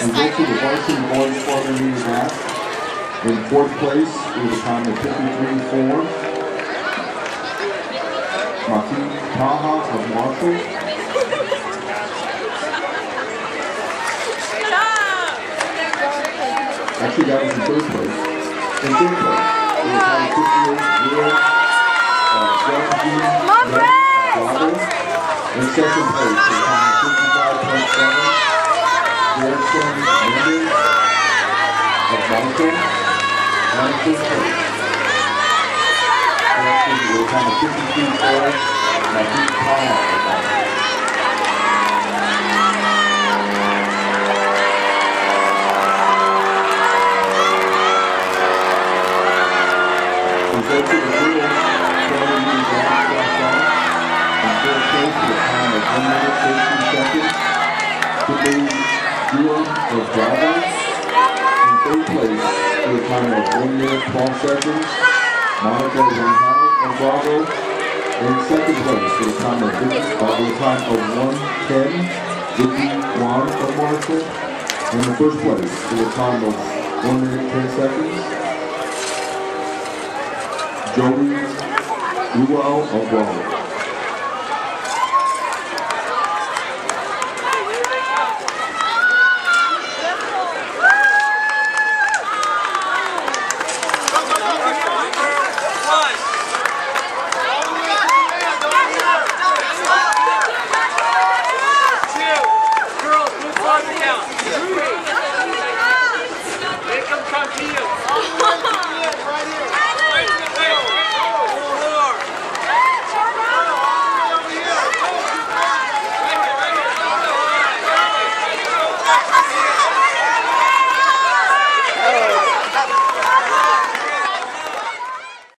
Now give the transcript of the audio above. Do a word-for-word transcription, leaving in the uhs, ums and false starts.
go to the varsity boys four hundred meter dash. In fourth place with a time of fifty-three four. Martin Taha of Marshall. Actually, that was in third place. In third place with a time of fifty-eight zero. Bravo. In second place with a time of fifty-five point seven. Jorge of Marshall. And fifth place. With a time of fifty-two four. Martin Taha of Marshall. We go to the girls, twenty meters dash cross off. In fourth place with a time of one minute thirteen seconds. Today, Duo of Bravo. In third place with a time of one minute twelve seconds. Monica Raul of Bravo. In second place with a time of Vicky, uh, with a time of one ten. Vicky Juan of Marshall. And in first place with a time of one minute ten seconds. Joey Raul of Raul.